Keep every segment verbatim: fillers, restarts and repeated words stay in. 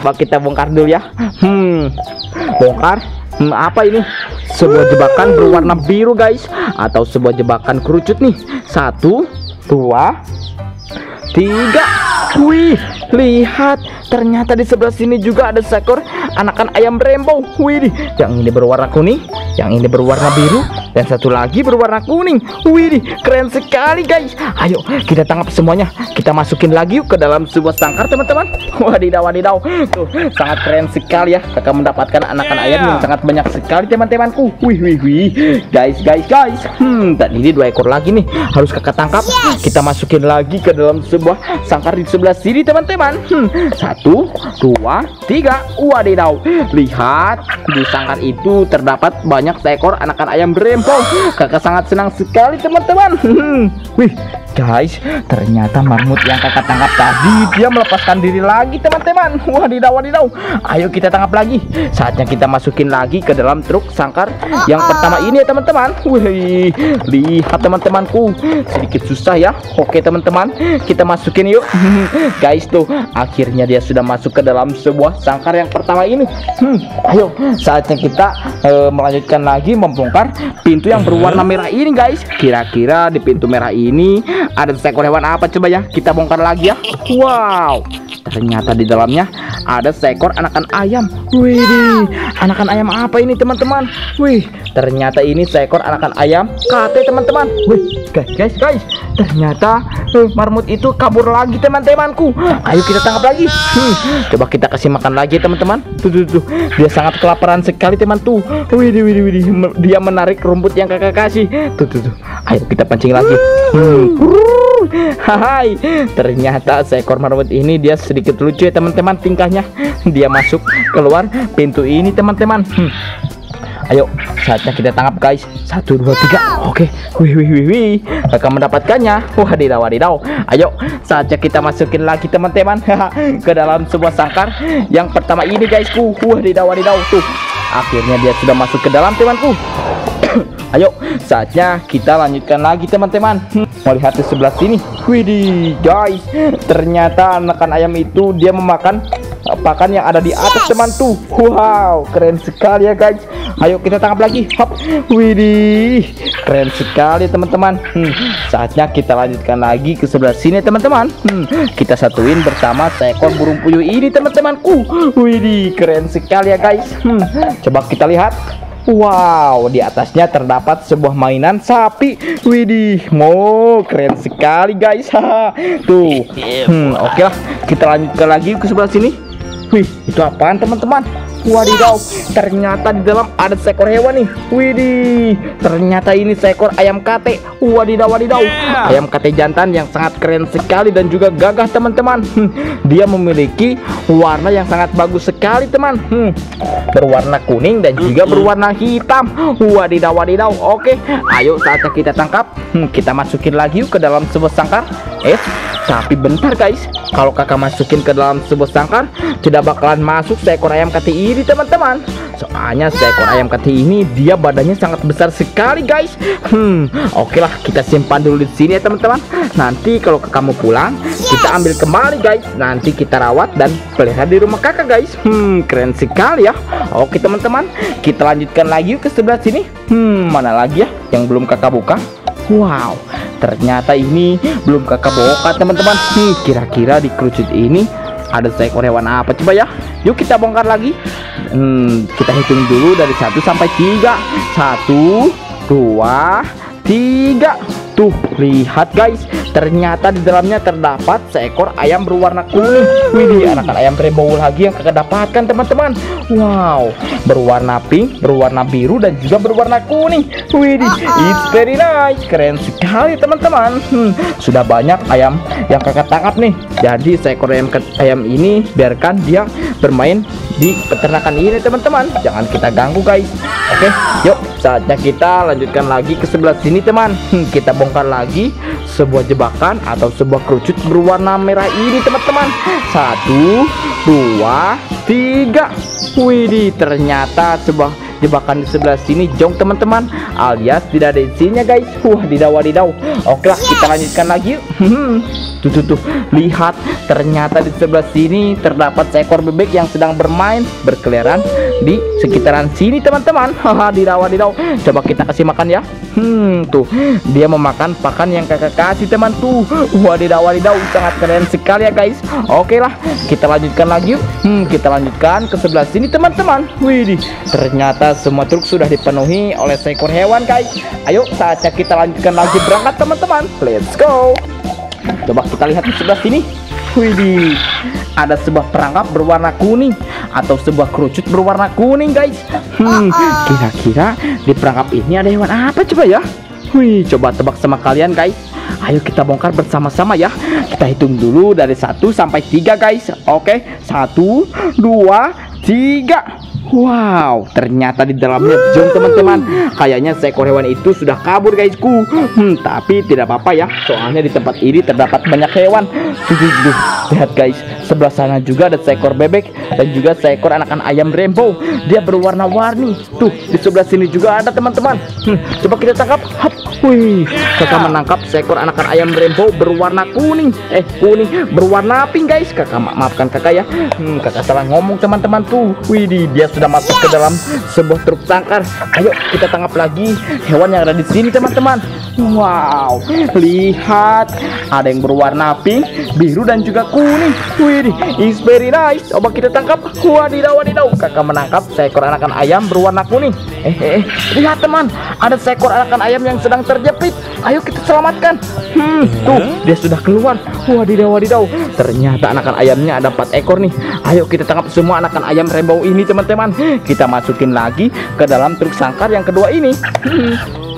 Coba kita bongkar dulu ya. Hmm, bongkar. Hmm, apa ini? Sebuah jebakan berwarna biru guys, atau sebuah jebakan kerucut nih. Satu, dua, tiga. Wih, lihat, ternyata di sebelah sini juga ada seekor anakan ayam rainbow. Wih, yang ini berwarna kuning, yang ini berwarna biru, dan satu lagi berwarna kuning. Wih, keren sekali guys. Ayo kita tangkap semuanya. Kita masukin lagi yuk ke dalam sebuah sangkar teman-teman. Wadidaw, wadidaw. Tuh, sangat keren sekali ya. Kakak mendapatkan anakan ayam yang sangat banyak sekali teman-temanku. Wih, wih, wih. Guys, guys, guys. Hmm, dan ini dua ekor lagi nih. Harus kakak tangkap. Kita masukin lagi ke dalam sebuah sangkar di sebelah sini teman-teman. Hmm, satu, dua, tiga. Wadidaw. Lihat, di sangkar itu terdapat banyak seekor anakan ayam rainbow. Kakak sangat senang sekali teman-teman. Hmm, wih, guys, ternyata marmut yang kakak tangkap tadi dia melepaskan diri lagi teman-teman. Wadidaw, wadidaw. Ayo kita tangkap lagi. Saatnya kita masukin lagi ke dalam truk sangkar yang pertama ini ya teman-teman. Wih, lihat teman-temanku, sedikit susah ya. Oke teman-teman, kita masukin yuk. Guys, tuh akhirnya dia sudah masuk ke dalam sebuah sangkar yang pertama ini. Hmm, ayo saatnya kita uh, melanjutkan lagi membongkar pintu yang berwarna merah ini guys. Kira-kira di pintu merah ini ada seekor hewan apa, coba ya kita bongkar lagi ya. Wow, ternyata di dalamnya ada seekor anakan ayam. Wih, anakan ayam apa ini teman-teman? Wih, ternyata ini seekor anakan ayam K T teman-teman. Wih, guys, guys, guys, ternyata uh, marmut itu kabur lagi teman-temanku. Ayo kita tangkap lagi. Hmm, coba kita kasih makan lagi teman-teman. Tuh, tuh, tuh, dia sangat kelaparan sekali teman tuh. Wih, wih, wih, wih, dia menarik rumput yang kakak kasih. Tuh, tuh, tuh. Ayo kita pancing lagi. Hmm. Hai, ternyata seekor marmut ini dia sedikit lucu ya teman-teman tingkahnya. Dia masuk keluar pintu ini teman-teman. Hmm. Ayo saatnya kita tangkap guys. Satu, dua, tiga. Oke. Wih, wih, wih, wih. Kakak mendapatkannya. Wadidaw, wadidaw. Ayo saatnya kita masukin lagi teman-teman ke dalam sebuah sangkar yang pertama ini guysku. Wadidaw, wadidaw. Tuh, akhirnya dia sudah masuk ke dalam temanku. Ayo saatnya kita lanjutkan lagi teman-teman. Melihat di sebelah sini. Widih guys, ternyata anakan ayam itu dia memakan pakan yang ada di atas teman tuh. Wow, keren sekali ya guys. Ayo kita tangkap lagi. Hop. Widih, keren sekali teman-teman. hmm, Saatnya kita lanjutkan lagi ke sebelah sini teman-teman. hmm, Kita satuin bersama seekor burung puyuh ini teman-temanku. Widih, keren sekali ya guys. hmm, Coba kita lihat. Wow, di atasnya terdapat sebuah mainan sapi. Widih, mau keren sekali guys. Tuh, hmm, oke lah, kita lanjutkan lagi ke sebelah sini. Wih, itu apaan teman-teman? Wadidaw, ternyata di dalam ada seekor hewan nih. Widih, ternyata ini seekor ayam K T. Wadidaw, wadidaw, yeah. Ayam K T jantan yang sangat keren sekali dan juga gagah teman-teman. hmm, Dia memiliki warna yang sangat bagus sekali teman. hmm, Berwarna kuning dan juga berwarna hitam. Wadidaw, wadidaw. Oke, ayo saatnya kita tangkap. hmm, Kita masukin lagi yuk ke dalam sebuah sangkar. Eh, tapi bentar guys, kalau kakak masukin ke dalam sebuah sangkar, tidak bakalan masuk seekor ayam K T ini teman-teman. Soalnya seekor ayam K T ini dia badannya sangat besar sekali guys. Hmm, oke lah, kita simpan dulu di sini ya teman-teman. Nanti kalau kakak mau pulang, kita ambil kembali guys. Nanti kita rawat dan pelihara di rumah kakak guys. Hmm, keren sekali ya. Oke teman-teman, kita lanjutkan lagi ke sebelah sini. Hmm, mana lagi ya yang belum kakak buka? Wow, ternyata ini belum kakak buka teman-teman. Hmm, kira-kira di kerucut ini ada seekor hewan apa, coba ya. Yuk kita bongkar lagi. hmm, Kita hitung dulu dari satu sampai tiga. Satu, dua, tiga. Tuh, lihat guys, ternyata di dalamnya terdapat seekor ayam berwarna kuning. Wih, anakan ayam rainbow lagi yang kakak dapatkan teman-teman. Wow, berwarna pink, berwarna biru, dan juga berwarna kuning. Wih, it's very nice. Keren sekali teman-teman. hmm, Sudah banyak ayam yang kakak tangkap nih. Jadi seekor ayam, ayam ini biarkan dia bermain di peternakan ini teman-teman. Jangan kita ganggu guys. Oke, yuk saatnya kita lanjutkan lagi ke sebelah sini teman. hmm, Kita bongkar lagi sebuah jebakan atau sebuah kerucut berwarna merah ini teman-teman. Satu, dua, tiga. Widih, ternyata sebuah jebakan di sebelah sini jong teman-teman, alias tidak ada isinya guys. Wah, wadidaw, wadidaw. Oke lah, kita lanjutkan lagi yuk. Tuh, tuh, tuh, Lihat, ternyata di sebelah sini terdapat seekor bebek yang sedang bermain berkeliaran di sekitaran sini teman-teman. Haha, didaw didaw. Coba kita kasih makan ya. Hmm, tuh dia memakan pakan yang kakak kasih teman tuh. Wadidaw wadidaw, sangat keren sekali ya guys. Oke lah, kita lanjutkan lagi yuk. Hmm, kita lanjutkan ke sebelah sini teman-teman. Widih, ternyata semua truk sudah dipenuhi oleh seekor hewan guys. Ayo saatnya kita lanjutkan lagi berangkat teman-teman. Let's go. Coba kita lihat di sebelah sini. Widih, ada sebuah perangkap berwarna kuning atau sebuah kerucut berwarna kuning guys. Hmm, kira-kira di perangkap ini ada hewan apa coba ya? Wih, coba tebak sama kalian guys. Ayo kita bongkar bersama-sama ya. Kita hitung dulu dari satu sampai tiga guys. Oke, satu, dua, tiga. Wow, ternyata di dalamnya jom teman-teman. Kayaknya seekor hewan itu sudah kabur guysku. Hmm, tapi tidak apa-apa ya. Soalnya di tempat ini terdapat banyak hewan. Tuh, tuh, tuh. Lihat guys, sebelah sana juga ada seekor bebek dan juga seekor anakan ayam rainbow. Dia berwarna-warni. Tuh, di sebelah sini juga ada teman-teman. Hmm, coba kita tangkap. Hap. Wih, kakak menangkap seekor anakan ayam rainbow berwarna kuning. Eh, kuning berwarna pink guys. Kakak ma maafkan kakak ya. Hmm, kakak salah ngomong teman-teman tuh. Wih, dia sudah masuk ke dalam sebuah truk tangkar. Ayo kita tangkap lagi hewan yang ada di sini teman-teman. Wow, lihat, ada yang berwarna pink, biru dan juga kuning. Wih, is very nice. Coba kita tangkap. Wadidaw wadidaw, kakak menangkap seekor anakan ayam berwarna kuning. Eh, eh, eh, lihat teman, ada seekor anakan ayam yang sedang terjepit. Ayo kita selamatkan. Hmm, tuh dia sudah keluar. Wadidaw wadidaw, ternyata anakan ayamnya ada empat ekor nih. Ayo kita tangkap semua anakan ayam rainbow ini teman-teman. Kita masukin lagi ke dalam truk sangkar yang kedua ini. Hmm.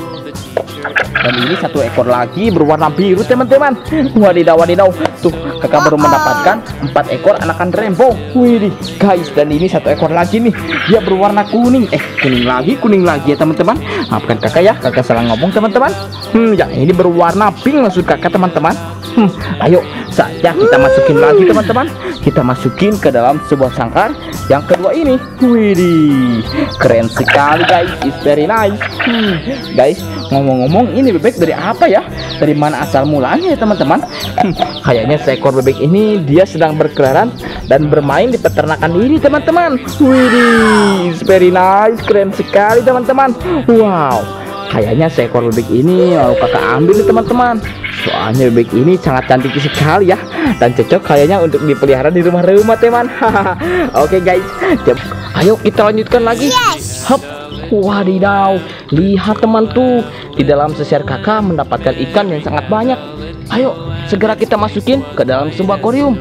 Dan ini satu ekor lagi berwarna biru teman-teman. Wadidaw wadidaw, tuh kakak baru mendapatkan empat ekor anakan rainbow. Wih guys, dan ini satu ekor lagi nih, dia berwarna kuning. Eh, kuning lagi, kuning lagi ya teman-teman. Maafkan kakak ya, kakak salah ngomong teman-teman. Hmm, yang ini berwarna pink maksud kakak teman-teman. Hmm, ayo saatnya kita masukin lagi teman-teman. Kita masukin ke dalam sebuah sangkar yang kedua ini. Widih, keren sekali guys, it's very nice. Hmm, guys, ngomong-ngomong ini bebek dari apa ya? Dari mana asal mulanya ya teman-teman? Hmm, kayaknya seekor bebek ini dia sedang berkeliaran dan bermain di peternakan ini teman-teman. Widih, it's very nice, keren sekali teman-teman. Wow, kayaknya seekor bebek ini mau kakak ambil nih teman-teman. Soalnya bebek ini sangat cantik sekali ya, dan cocok kayaknya untuk dipelihara di rumah-rumah teman. Oke guys, ayo kita lanjutkan lagi. Hop, wadidaw, lihat teman tuh, di dalam sesiar kakak mendapatkan ikan yang sangat banyak. Ayo segera kita masukin ke dalam sebuah akuarium.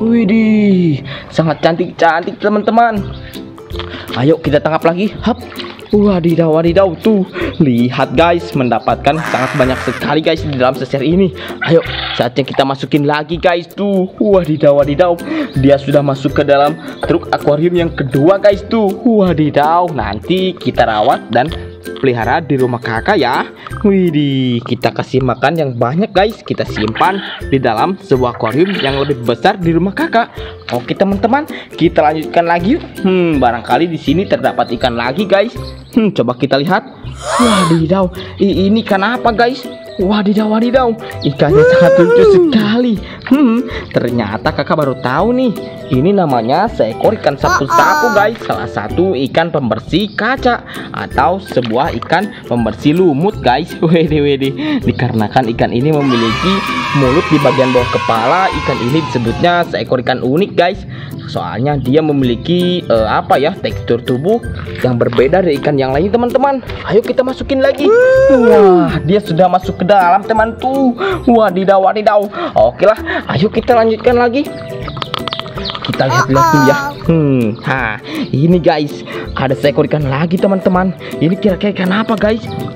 Widih, sangat cantik-cantik teman-teman. Ayo kita tangkap lagi. Hop. Wadidaw wadidaw, tuh lihat guys, mendapatkan sangat banyak sekali guys di dalam sesiar ini. Ayo saatnya kita masukin lagi guys. Tuh wadidaw wadidaw, dia sudah masuk ke dalam truk akuarium yang kedua guys. Tuh wadidaw, nanti kita rawat dan pelihara di rumah kakak ya. Widih, kita kasih makan yang banyak guys. Kita simpan di dalam sebuah akuarium yang lebih besar di rumah kakak. Oke teman-teman, kita lanjutkan lagi. Hmm, barangkali di sini terdapat ikan lagi guys. Hmm, coba kita lihat. Wadidaw, ini ikan apa guys? Wadidaw wadidaw, ikannya sangat lucu sekali. Hmm, ternyata kakak baru tahu nih, ini namanya seekor ikan sapu-sapu guys. Salah satu ikan pembersih kaca atau sebuah ikan pembersih lumut guys. Wede wede, dikarenakan ikan ini memiliki mulut di bagian bawah kepala. Ikan ini disebutnya seekor ikan unik guys. Soalnya dia memiliki uh, apa ya, tekstur tubuh yang berbeda dari ikan yang lain teman-teman. Ayo kita masukin lagi. Wah, dia sudah masuk ke dalam teman tuh. Wadidaw wadidaw. Oke lah, ayo kita lanjutkan lagi. Kita lihat-lihat dulu ya. Hmm, ha, ini guys, ada seekor ikan lagi teman-teman. Ini kira-kira ikan apa guys?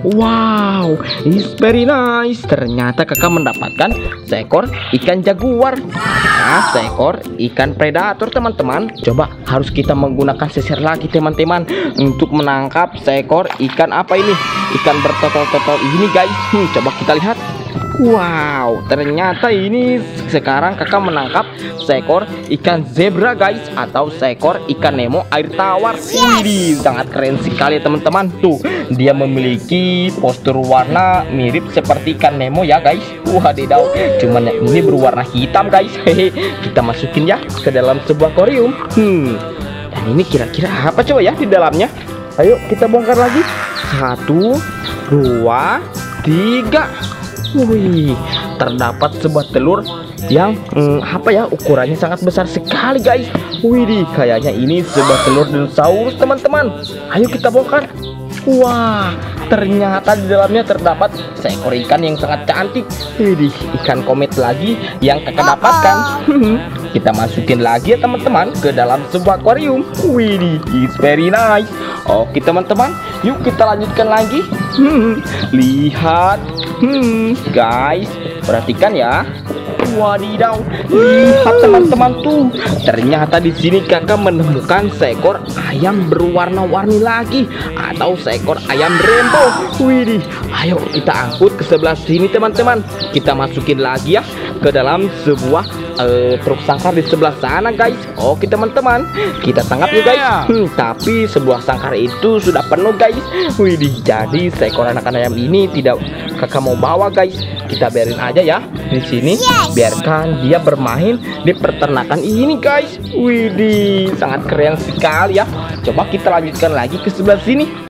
Wow, it's very nice. Ternyata kakak mendapatkan seekor ikan jaguar. Nah, seekor ikan predator teman-teman. Coba harus kita menggunakan sisir lagi teman-teman untuk menangkap seekor ikan apa ini? Ikan bertotol-totol ini guys. Hmm, coba kita lihat. Wow, ternyata ini sekarang kakak menangkap seekor ikan zebra guys, atau seekor ikan Nemo air tawar. Wih, sangat keren sekali teman-teman. Tuh, dia memiliki postur warna mirip seperti ikan Nemo ya guys. Wadidaw, cuman ini berwarna hitam guys. Hehe, kita masukin ya ke dalam sebuah akuarium. Hmm, dan ini kira-kira apa coba ya di dalamnya? Ayo kita bongkar lagi. Satu, dua, tiga. Wih, terdapat sebuah telur yang hmm, apa ya, ukurannya sangat besar sekali guys. Wih, kayaknya ini sebuah telur dinosaurus teman-teman. Ayo kita bongkar. Wah, ternyata di dalamnya terdapat seekor ikan yang sangat cantik. Wih, ikan komet lagi yang kakak dapatkan. Kita masukin lagi ya teman-teman ke dalam sebuah akuarium. Wih, it's very nice. Oke teman-teman, yuk kita lanjutkan lagi. Hmm, lihat, hmm, guys, perhatikan ya. Wadidaw, lihat teman-teman tuh. Ternyata di sini kakak menemukan seekor ayam berwarna-warni lagi, atau seekor ayam rainbow. Widih, ayo kita angkut ke sebelah sini teman-teman. Kita masukin lagi ya ke dalam sebuah uh, truk sangkar di sebelah sana guys. Oke teman-teman, kita tangkap ya guys. Hmm, tapi sebuah sangkar itu sudah penuh guys. Widih, jadi seekor anak ayam ini tidak kakak mau bawa guys. Kita biarin aja ya di sini. Biarkan dia bermain di peternakan ini guys. Widih, sangat keren sekali ya. Coba kita lanjutkan lagi ke sebelah sini.